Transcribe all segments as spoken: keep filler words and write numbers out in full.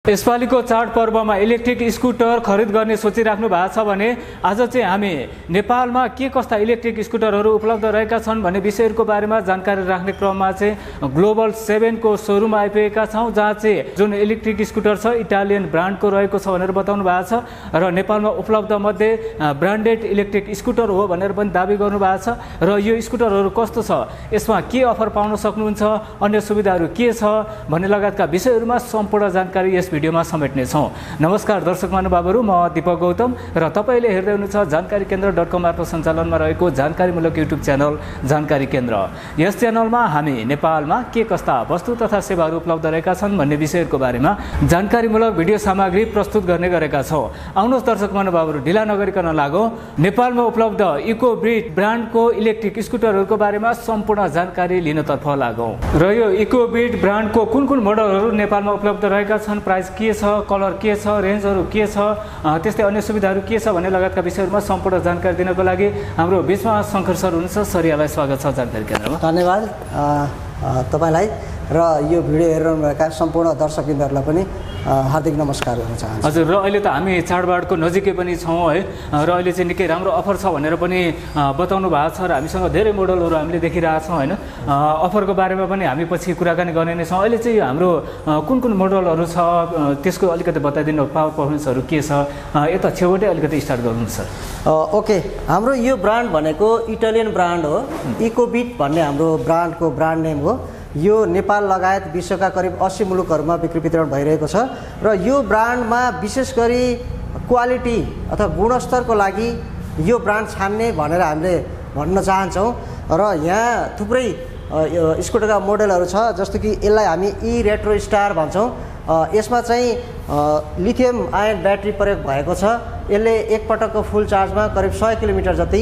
यसपालिको चाडपर्वमा electric scooter खरिद गर्ने सोचिराख्नु भएको छ भने आज चाहिँ हामी नेपालमा के कस्ता इलेक्ट्रिक स्कुटरहरू उपलब्ध रहेका छन् भन्ने विषयहरूको बारेमा जानकारी राख्ने क्रममा चाहिँ ग्लोबल सेभेनको सोरुम आइपुगेका छौँ, जहाँ चाहिँ जुन इलेक्ट्रिक स्कुटर छ इटालियन ब्रान्डको रहेको छ भनेर बताउनु भएको छ र नेपालमा उपलब्ध मध्ये ब्रान्डेड इलेक्ट्रिक स्कुटर हो भनेर पनि दाबी गर्नुभएको छ। र यो स्कुटरहरू कस्तो छ, यसमा के अफर पाउन सक्नुहुन्छ, अन्य सुविधाहरू के छ भन्ने लगायतका विषयहरूमा सम्पूर्ण जानकारी यस भिडियोमा समेट्नेछौँ। नमस्कार दर्शक महानुभावहरू, म दीपक गौतम र तपाईँले हेर्दै हुनुहुन्छ जानकारी केन्द्र डट कम मार्फत सञ्चालनमा रहेको जानकारीमूलक युट्युब च्यानल जानकारी केन्द्र। यस च्यानलमा हामी नेपालमा के कस्ता वस्तु तथा सेवाहरू उपलब्ध रहेका छन् भन्ने विषयहरूको बारेमा जानकारीमूलक भिडियो सामग्री प्रस्तुत गर्ने गरेका छौँ। आउनुहोस् दर्शक महानुभावहरू, ढिला नगरिकन लागौँ नेपालमा उपलब्ध इकोब्रिट ब्रान्डको इलेक्ट्रिक स्कुटरहरूको बारेमा सम्पूर्ण जानकारी लिनतर्फ लागौँ। र यो इकोब्रिट ब्रान्डको कुन कुन मोडलहरू नेपालमा उपलब्ध रहेका छन्, प्राइस के छ, कलर के छ, रेन्जहरू के छ, त्यस्तै अन्य सुविधाहरू के छ भन्ने लगायतका विषयहरूमा सम्पूर्ण जानकारी दिनको लागि हाम्रो बिचमा शङ्कर सर हुनुहुन्छ। सर, यहाँलाई स्वागत छ जानकारी केन्द्रमा। धन्यवाद तपाईँलाई र यो भिडियो हेरिरहनुभएका सम्पूर्ण दर्शकवृन्दहरूलाई पनि हार्दिक नमस्कार गर्न चाहन्छु। हजुर, र अहिले त हामी चाडबाडको नजिकै पनि छौँ है, र अहिले चाहिँ निकै राम्रो अफर छ भनेर पनि बताउनु भएको छ र हामीसँग धेरै मोडलहरू हामीले देखिरहेछौँ होइन। अफरको बारेमा पनि हामी पछि कुराकानी गर्ने नै छौँ। अहिले चाहिँ यो हाम्रो कुन कुन मोडलहरू छ त्यसको अलिकति बताइदिनु, पावर पर्फर्मेन्सहरू के छ, यता छेउबाटै अलिकति स्टार्ट गर्नुहोस् सर। ओके, हाम्रो यो ब्रान्ड भनेको इटालियन ब्रान्ड हो। इकोबिट भन्ने हाम्रो ब्रान्डको ब्रान्ड नेम हो। यो नेपाल लगायत विश्वका करिब अस्सी मुलुकहरूमा बिक्री वितरण भइरहेको छ र यो ब्रान्डमा विशेष गरी क्वालिटी अथवा गुणस्तरको लागि यो ब्रान्ड छान्ने भनेर हामीले भन्न चाहन्छौँ। र यहाँ थुप्रै स्कुटरका मोडलहरू छ, जस्तो कि यसलाई हामी ई रेट्रो स्टार भन्छौँ। यसमा चाहिँ लिथियम आयन ब्याट्री प्रयोग भएको छ। यसले एकपटकको फुल चार्जमा करिब सय किलोमिटर जति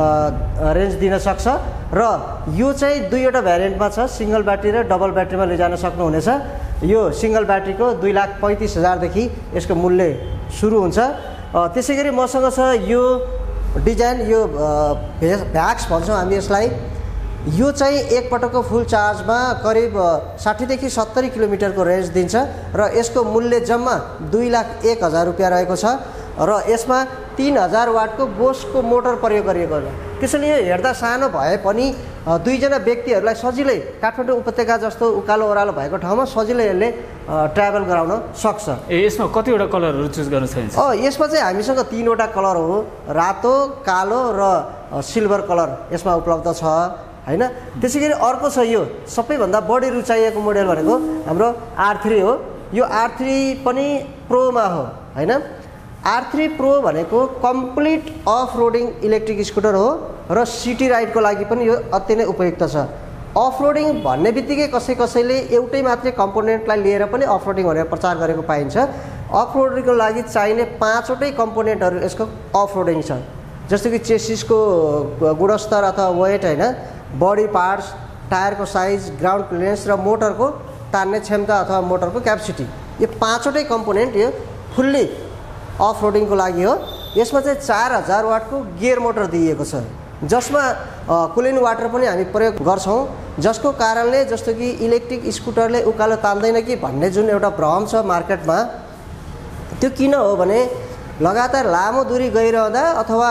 रेन्ज दिन सक्छ र यो चाहिँ दुईवटा भ्यारिएन्टमा छ, सिङ्गल ब्याट्री र डबल ब्याट्रीमा लैजान सक्नुहुनेछ। यो सिङ्गल ब्याट्रीको दुई लाख पैँतिस हजारदेखि यसको मूल्य सुरु हुन्छ। त्यसै गरी मसँग छ यो डिजाइन, यो भ्याक्स भन्छौँ हामी यसलाई। यो चाहिँ एकपटकको फुल चार्जमा करिब साठीदेखि सत्तरी किलोमिटरको रेन्ज दिन्छ र यसको मूल्य जम्मा दुई लाख एक हजार रुपियाँ रहेको छ र यसमा तीन हजार वाटको बोस्कको मोटर प्रयोग गरिएको छ। त्यसैले यो हेर्दा सानो भए पनि दुईजना व्यक्तिहरूलाई सजिलै काठमाडौँ उपत्यका जस्तो उकालो ओह्रालो भएको ठाउँमा सजिलै यसले ट्राभल गराउन सक्छ। ए, यसमा कतिवटा कलरहरू चुज गर्न सकिन्छ? अँ, यसमा चाहिँ हामीसँग तिनवटा कलर हो, रातो, कालो र सिल्भर कलर यसमा उपलब्ध छ होइन। त्यसै गरी अर्को छ यो सबैभन्दा बढी रुचाइएको मोडल भनेको हाम्रो आर थ्री हो। यो आर थ्री पनि प्रोमा हो होइन। आर थ्री प्रो भनेको complete off roading electric scooter हो र सिटी राइडको लागि पनि यो अति नै उपयुक्त छ। अफ रोडिङ भन्ने बित्तिकै कसै कसैले एउटै मात्रै कम्पोनेन्टलाई लिएर पनि अफ रोडिङ भनेर प्रचार गरेको पाइन्छ। अफ रोडिङको लागि चाहिने पाँचवटै कम्पोनेन्टहरू यसको अफ रोडिङ छ, जस्तो कि चेसिसको गुणस्तर अथवा वेट होइन, बडी पार्ट्स, टायरको साइज, ग्राउन्ड क्लियरेन्स र मोटरको तान्ने क्षमता अथवा मोटरको क्यापेसिटी। यो पाँचवटै कम्पोनेन्ट यो फुल्ली अफ रोडिङको लागि हो। यसमा चाहिँ चार हजार वाटको गियर मोटर दिइएको छ, जसमा कुलिङ वाटर पनि हामी प्रयोग गर्छौँ, जसको कारणले जस्तो कि इलेक्ट्रिक स्कुटरले उकालो तान्दैन कि भन्ने जुन एउटा भ्रम छ मार्केटमा, त्यो किन हो भने लगातार लामो दूरी गइरहँदा अथवा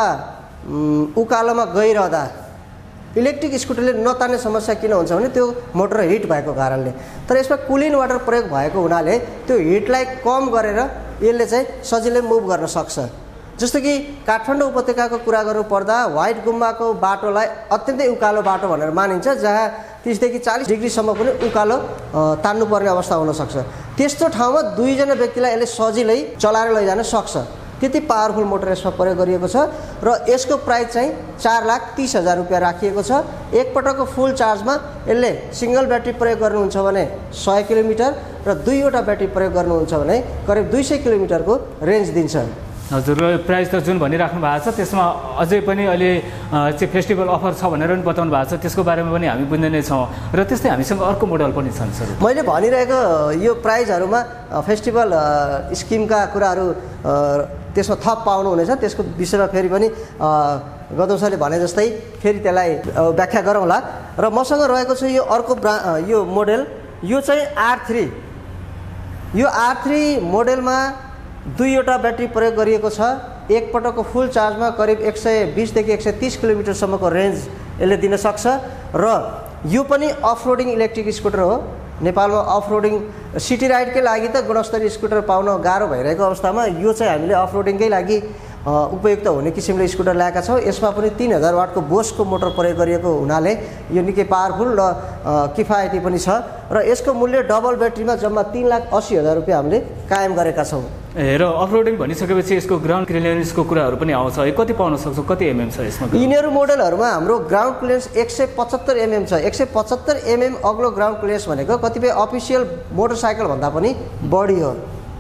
उकालोमा गइरहँदा इलेक्ट्रिक स्कुटरले नतान्ने समस्या किन हुन्छ भने त्यो मोटर हिट भएको कारणले। तर यसमा कुलिङ वाटर प्रयोग भएको हुनाले त्यो हिटलाई कम गरेर यसले चाहिँ सजिलै मुभ गर्न सक्छ। जस्तो कि काठमाडौँ उपत्यकाको कुरा गर्नु पर्दा व्हाइट गुम्बाको बाटोलाई अत्यन्तै उकालो बाटो भनेर मानिन्छ, जहाँ तिसदेखि चालिस डिग्रीसम्म पनि उकालो तान्नुपर्ने अवस्था हुनसक्छ। त्यस्तो ठाउँमा दुईजना व्यक्तिलाई यसले सजिलै चलाएर लैजान सक्छ। त्यति पावरफुल मोटर यसमा प्रयोग गरिएको छ र यसको प्राइस चाहिँ चार लाख तिस हजार रुपियाँ राखिएको छ। एकपटकको फुल चार्जमा यसले सिङ्गल ब्याट्री प्रयोग गर्नुहुन्छ भने सय किलोमिटर र दुईवटा ब्याट्री प्रयोग गर्नुहुन्छ भने करिब दुई सय किलोमिटरको रेन्ज दिन्छ। हजुर, र प्राइस त जुन भनिराख्नु भएको छ त्यसमा अझै पनि अहिले चाहिँ फेस्टिभल अफर छ भनेर पनि बताउनु भएको छ, त्यसको बारेमा पनि हामी बुझ्दै नै छौँ। र त्यस्तै हामीसँग अर्को मोडल पनि छन् सर। मैले भनिरहेको यो प्राइजहरूमा फेस्टिभल स्किमका कुराहरू त्यसमा थप पाउनुहुनेछ। त्यसको विषयमा फेरि पनि गौतम सरले भने जस्तै फेरि त्यसलाई व्याख्या गरौँला। र मसँग रहेको छ यो अर्को ब्रा यो मोडल, यो चाहिँ आर थ्री यो आर थ्री मोडेलमा दुईवटा ब्याट्री प्रयोग गरिएको छ। एकपटकको फुल चार्जमा करिब एक सय बिसदेखि एक सय तिस किलोमिटरसम्मको रेन्ज यसले दिन सक्छ र यो पनि अफ रोडिङ इलेक्ट्रिक स्कुटर हो। नेपालमा अफ रोडिङ सिटी राइडकै लागि त गुणस्तरीय स्कुटर पाउन गाह्रो भइरहेको अवस्थामा यो चाहिँ हामीले अफ रोडिङकै लागि उपयुक्त हुने किसिमले स्कुटर ल्याएका छौँ। यसमा पनि तीन हजार वाटको बोस्कको मोटर प्रयोग गरिएको हुनाले यो निकै पावरफुल र किफायती पनि छ र यसको मूल्य डबल ब्याट्रीमा जम्मा तीन लाख अस्सी हजार रुपियाँ हामीले कायम गरेका छौँ। ए र अफरोडिङ भनिसकेपछि यसको ग्राउन्ड क्लियरेन्सको कुराहरू पनि आउँछ है, कति पाउन सक्छौँ, कति एमएम छ यसमा? यिनीहरू मोडलहरूमा हाम्रो ग्राउन्ड क्लियरेन्स एक सय पचहत्तर एमएम छ। एक सय पचहत्तर एमएम अग्लो ग्राउन्ड क्लियरेन्स भनेको कतिपय अफिसियल मोटरसाइकल भन्दा पनि बढी हो।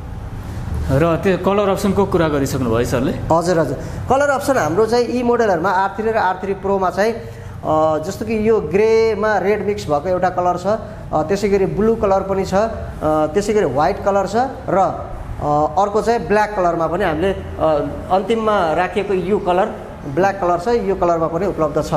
र त्यो कलर अप्सनको कुरा गरिसक्नु भयो सरले? हजुर हजुर, कलर अप्सन हाम्रो चाहिँ यी मोडलहरूमा आर थ्री र आर थ्री प्रोमा चाहिँ जस्तो कि यो ग्रेमा रेड मिक्स भएको एउटा कलर छ, त्यसै गरी ब्लू कलर पनि छ, त्यसै गरी व्हाइट कलर छ र अर्को चाहिँ ब्ल्याक कलरमा पनि हामीले अन्तिममा राखिएको यो कलर ब्ल्याक कलर छ, यो कलरमा पनि उपलब्ध छ।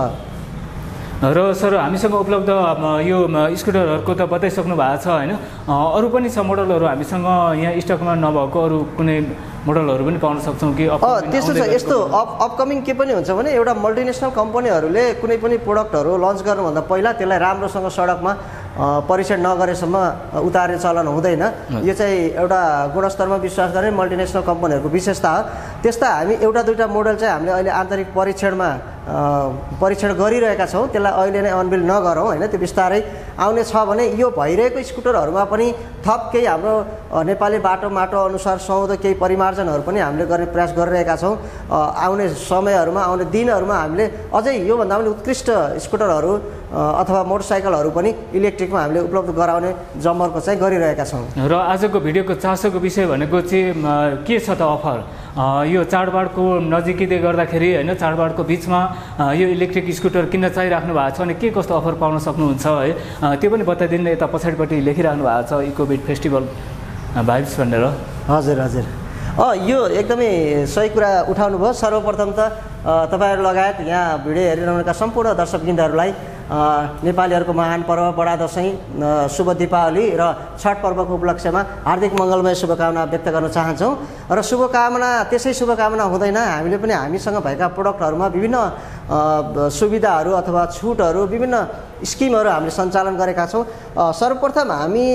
र सर हामीसँग उपलब्ध यो स्कुटरहरूको त बताइसक्नु भएको छ होइन, अरू पनि छ मोडलहरू हामीसँग यहाँ स्टकमा नभएको अरू कुनै मोडलहरू पनि पाउन सक्छौँ कि? त्यस्तो छ। यस्तो अप अपकमिङ के पनि हुन्छ भने एउटा मल्टिनेसनल कम्पनीहरूले कुनै पनि प्रोडक्टहरू लन्च गर्नुभन्दा पहिला त्यसलाई राम्रोसँग सडकमा परीक्षण नगरेसम्म उतार्ने चलन हुँदैन। यो चाहिँ एउटा गुणस्तरमा विश्वास गर्ने मल्टिनेसनल कम्पनीहरूको विशेषता हो। त्यस्ता हामी एउटा दुईवटा मोडल चाहिँ हामीले अहिले आन्तरिक परीक्षणमा परीक्षण गरिरहेका छौँ, त्यसलाई अहिले नै अनबिल नगरौँ होइन, त्यो बिस्तारै आउने छ भने यो भइरहेको स्कुटरहरूमा पनि थप केही हाम्रो नेपाली बाटो माटो अनुसार सुहाउँदो केही परिमार्जनहरू पनि हामीले गर्ने प्रयास गरिरहेका छौँ। आउने समयहरूमा आउने दिनहरूमा हामीले अझै योभन्दा पनि उत्कृष्ट स्कुटरहरू अथवा मोटरसाइकलहरू पनि इलेक्ट्रिकमा हामीले उपलब्ध गराउने जमर्को चाहिँ गरिरहेका छौँ। र आजको भिडियोको चासोको विषय भनेको चाहिँ के छ त अफर? यो चाडबाडको नजिकै गर्दाखेरि होइन, चाडबाडको बिचमा यो इलेक्ट्रिक स्कुटर किन्न चाहिराख्नु भएको छ भने के कस्तो अफर पाउन सक्नुहुन्छ है, त्यो पनि बताइदिनु। यता पछाडिपट्टि लेखिराख्नु भएको छ इकोबिट फेस्टिभल भाइब्स भनेर। हजुर हजुर, अँ यो एकदमै सही कुरा उठाउनु भयो। सर्वप्रथम त तपाईँहरू लगायत यहाँ भिडियो हेरिरहनुका सम्पूर्ण दर्शकवृन्दहरूलाई नेपालीहरूको महान पर्व बडा दसैँ, शुभ दीपावली र छठ पर्वको उपलक्ष्यमा हार्दिक मङ्गलमय शुभकामना व्यक्त गर्न चाहन्छौँ। र शुभकामना त्यसै शुभकामना हुँदैन, हामीले पनि हामीसँग भएका प्रोडक्टहरूमा विभिन्न सुविधाहरू अथवा छुटहरू विभिन्न स्किमहरू हामीले सञ्चालन गरेका छौँ। सर्वप्रथम हामी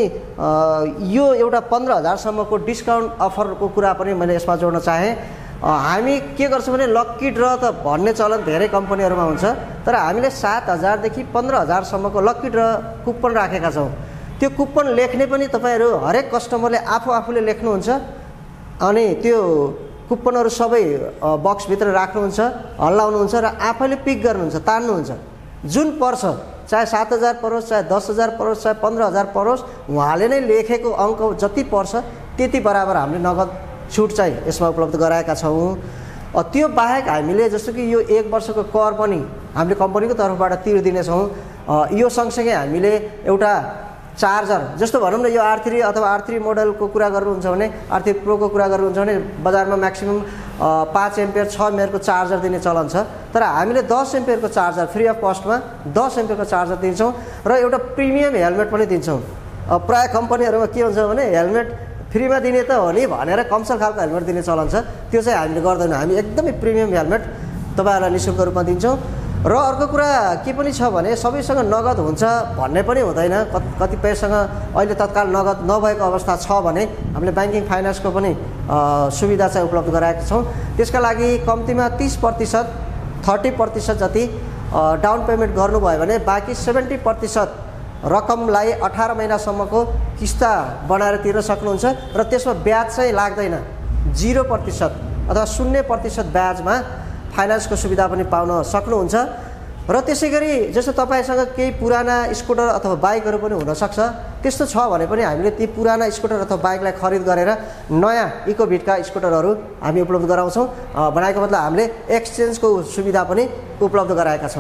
यो एउटा पन्ध्र हजारसम्मको डिस्काउन्ट अफरको कुरा पनि मैले यसमा जोड्न चाहेँ। हामी के गर्छौँ भने लक्की ड्र त भन्ने चलन धेरै कम्पनीहरूमा हुन्छ, तर हामीले सात हजारदेखि पन्ध्र हजारसम्मको लक्की ड्र कुपन राखेका छौँ। त्यो कुपन लेख्ने पनि तपाईँहरू हरेक कस्टमरले आफू आफूले लेख्नुहुन्छ अनि त्यो कुपनहरू सबै बक्सभित्र राख्नुहुन्छ, हल्लाउनुहुन्छ र आफैले पिक गर्नुहुन्छ, तान्नुहुन्छ। जुन पर्छ, चाहे सात हजार परोस्, चाहे दस हजार परोस्, चाहे पन्ध्र हजार परोस्, उहाँले नै लेखेको अङ्क जति पर्छ त्यति बराबर हामीले नगद छुट चाहिँ यसमा उपलब्ध गराएका छौँ। त्यो बाहेक हामीले जस्तो कि यो एक वर्षको कर पनि हामीले कम्पनीको तर्फबाट तिर्दिनेछौँ। यो सँगसँगै हामीले एउटा चार्जर, जस्तो भनौँ न यो आर थ्री अथवा आर थ्री मोडलको कुरा गर्नुहुन्छ भने, आर थ्री प्रोको कुरा गर्नुहुन्छ भने बजारमा म्याक्सिमम् पाँच एम्पियर छ एम्पियरको चार्जर दिने चलन छ, तर हामीले दस एम्पियरको चार्जर फ्री अफ कस्टमा दस एम्पियरको चार्जर दिन्छौँ र एउटा प्रिमियम हेलमेट पनि दिन्छौँ। प्रायः कम्पनीहरूमा के हुन्छ भने हेलमेट फ्रीमा दिने त हो नि भनेर कमसल खालको हेलमेट दिने चलन छ, त्यो चाहिँ हामीले गर्दैनौँ। हामी एकदमै प्रिमियम हेलमेट तपाईँहरूलाई निःशुल्क रूपमा दिन्छौँ। र अर्को कुरा के पनि छ भने सबैसँग नगद हुन्छ भन्ने पनि हुँदैन, कतिपयसँग अहिले तत्काल नगद नभएको अवस्था छ भने हामीले ब्याङ्किङ फाइनेन्सको पनि सुविधा चाहिँ उपलब्ध गराएका छौँ। त्यसका लागि कम्तीमा तिस प्रतिशत थर्टी प्रतिशत जति डाउन पेमेन्ट गर्नुभयो भने बाँकी सेभेन्टी प्रतिशत रकमलाई अठार महिनासम्मको किस्ता बनाएर तिर्न सक्नुहुन्छ र त्यसमा ब्याज चाहिँ लाग्दैन। जिरो प्रतिशत अथवा शून्य प्रतिशत ब्याजमा फाइनेन्सको सुविधा पनि पाउन सक्नुहुन्छ। र त्यसै गरी जस्तो तपाईँसँग केही पुराना स्कुटर अथवा बाइकहरू पनि हुनसक्छ, त्यस्तो छ भने पनि हामीले ती पुराना स्कुटर अथवा बाइकलाई खरिद गरेर नयाँ इकोभिटका स्कुटरहरू हामी उपलब्ध गराउँछौँ। भनेको मतलब हामीले एक्सचेन्जको सुविधा पनि उपलब्ध गराएका छौँ।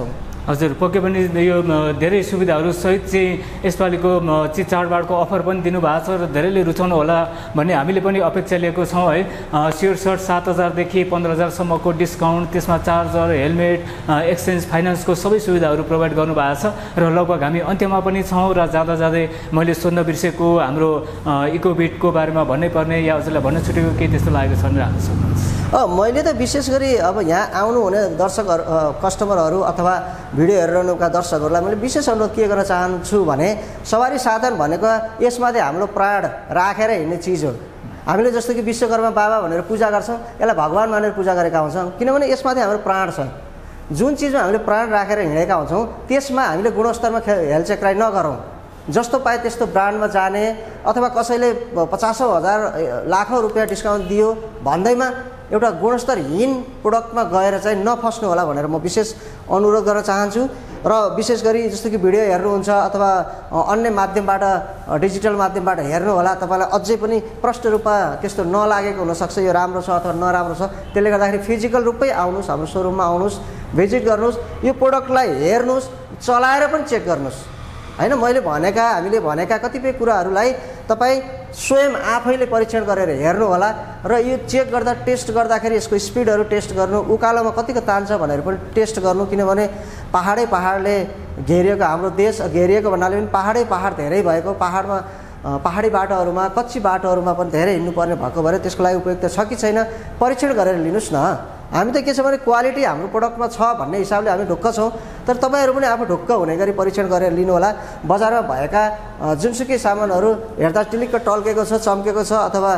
हजुर पक्कै पनि यो धेरै सुविधाहरू सहित चाहिँ यसपालिको चाहिँ चाडबाडको अफर पनि दिनुभएको छ र धेरैले रुचाउनु होला भन्ने हामीले पनि अपेक्षा लिएको छौँ है। सेयर सर्ट सात हजारदेखि पन्ध्र हजारसम्मको डिस्काउन्ट, त्यसमा चार्जर, हेलमेट, एक्सचेन्ज, फाइनेन्सको सबै सुविधाहरू प्रोभाइड गर्नुभएको छ र लगभग हामी अन्त्यमा पनि छौँ र जाँदा जाँदै मैले सोध्न बिर्सेको हाम्रो इकोबिटको बारेमा भन्नै पर्ने या हजुरलाई भन्न छुटेको केही त्यस्तो लागेको छ भने राख्न सक्नुहुन्छ। मैले त विशेष गरी अब यहाँ आउनुहुने दर्शकहरू कस्टमरहरू अथवा भिडियो हेरिरहनुका दर्शकहरूलाई मैले विशेष अनुरोध के गर्न चाहन्छु भने सवारी साधन भनेको यसमा चाहिँ हाम्रो प्राण राखेर हिँड्ने चिज हो। हामीले जस्तो कि विश्वकर्मा बाबा भनेर पूजा गर्छौँ, यसलाई भगवान् मानेर पूजा गरेका हुन्छौँ किनभने यसमा चाहिँ हाम्रो प्राण छ। जुन चिजमा हामीले प्राण राखेर हिँडेका हुन्छौँ त्यसमा हामीले गुणस्तरमा हेलचेक्राइ नगरौँ। जस्तो पाए त्यस्तो ब्रान्डमा जाने अथवा कसैले पचासौँ हजार लाखौँ रुपियाँ डिस्काउन्ट दियो भन्दैमा एउटा गुणस्तरहीन प्रोडक्टमा गएर चाहिँ नफस्नु होला भनेर म विशेष अनुरोध गर्न चाहन्छु। र विशेष गरी जस्तो कि भिडियो हेर्नुहुन्छ अथवा अन्य माध्यमबाट डिजिटल माध्यमबाट हेर्नु होला, तपाईँलाई अझै पनि प्रष्ट रूपमा त्यस्तो नलागेको हुनसक्छ यो राम्रो छ अथवा नराम्रो छ। त्यसले गर्दाखेरि फिजिकल रूपमै आउनुहोस्, हाम्रो सोरुममा आउनुहोस्, भिजिट गर्नुहोस्, यो प्रोडक्टलाई हेर्नुहोस्, चलाएर पनि चेक गर्नुहोस् होइन। मैले भनेका हामीले भनेका कतिपय कुराहरूलाई तपाईँ स्वयं आफैले परीक्षण गरेर हेर्नु होला र यो चेक गर्दा टेस्ट गर्दाखेरि यसको स्पिडहरू टेस्ट गर्नु, उकालोमा कतिको तान्छ भनेर पनि टेस्ट गर्नु किनभने पहाडै पहाडले घेरिएको हाम्रो देश, घेरिएको भन्नाले पनि पहाडै पहाड धेरै भएको, पहाडमा पहाडी बाटोहरूमा कच्ची बाटोहरूमा पनि धेरै हिँड्नुपर्ने भएको भएर त्यसको लागि उपयुक्त छ कि छैन परीक्षण गरेर लिनुहोस् न। हामी त के छ भने क्वालिटी हाम्रो प्रोडक्टमा छ भन्ने हिसाबले हामी ढुक्क छौँ, तर तपाईँहरू पनि आफू ढुक्क हुने गरी परीक्षण गरेर लिनु होला। बजारमा भएका जुनसुकै सामानहरू हेर्दा टिलिक्क टल्केको छ, चम्केको छ अथवा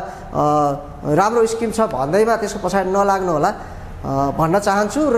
राम्रो स्किम छ भन्दैमा त्यसको पछाडि नलाग्नु होला भन्न चाहन्छु। र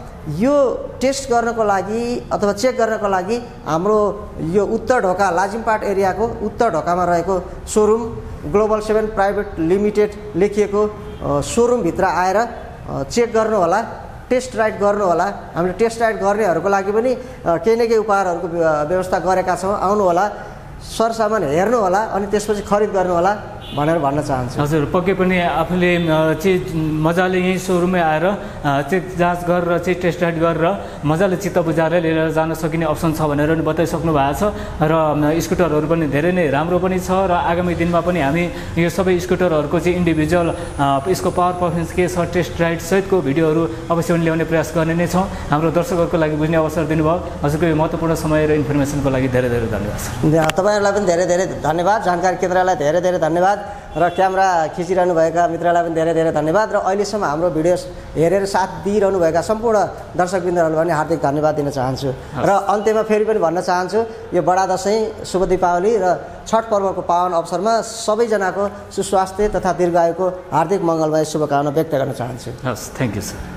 यो टेस्ट गर्नको लागि अथवा चेक गर्नको लागि हाम्रो यो उत्तर ढोका लाजिमपाट एरियाको उत्तर ढोकामा रहेको showroom global seven private limited लेखिएको सोरुमभित्र आएर चेक गर्नु होला, टेस्ट राइड गर्नु होला। हामीले टेस्ट राइड गर्नेहरूको लागि पनि केही न केही उपहारहरूको व्यवस्था गरेका छौँ, आउनु होला, सरसामान हेर्नु होला अनि त्यसपछि खरिद गर्नु होला भनेर भन्न चाहन्छु। हजुर पक्कै पनि आफूले चाहिँ मजाले यहीँ सोरुममै आएर चाहिँ जाँच गरेर चाहिँ टेस्ट राइड गरेर मजाले चित्त बुझाएर लिएर जान सकिने अप्सन छ भनेर पनि बताइसक्नु भएको छ र स्कुटरहरू पनि धेरै नै राम्रो पनि छ र आगामी दिनमा पनि हामी यो सबै स्कुटरहरूको चाहिँ इन्डिभिजुअल यसको पावर पर्फर्मेन्स के छ टेस्ट राइड सहितको भिडियोहरू अवश्य पनि ल्याउने प्रयास गर्ने नै छौँ। हाम्रो दर्शकहरूको लागि बुझ्ने अवसर दिनुभयो, हजुरको यो महत्त्वपूर्ण समय र इन्फर्मेसनको लागि धेरै धेरै धन्यवाद। तपाईँहरूलाई पनि धेरै धेरै धन्यवाद, जानकारी केन्द्रलाई धेरै धेरै धन्यवाद र क्यामेरा खिचिरहनुभएका मित्रलाई पनि धेरै धेरै धन्यवाद र अहिलेसम्म हाम्रो भिडियो हेरेर साथ दिइरहनुभएका सम्पूर्ण दर्शकवृन्दहरूलाई पनि हार्दिक धन्यवाद दिन चाहन्छु। र अन्त्यमा फेरि पनि भन्न चाहन्छु यो बडा दसैँ, शुभ दीपावली र छठ पर्वको पावन अवसरमा सबैजनाको सुस्वास्थ्य तथा दीर्घायुको हार्दिक मङ्गलमय शुभकामना व्यक्त गर्न चाहन्छु। हस्, थ्याङ्क यू सर।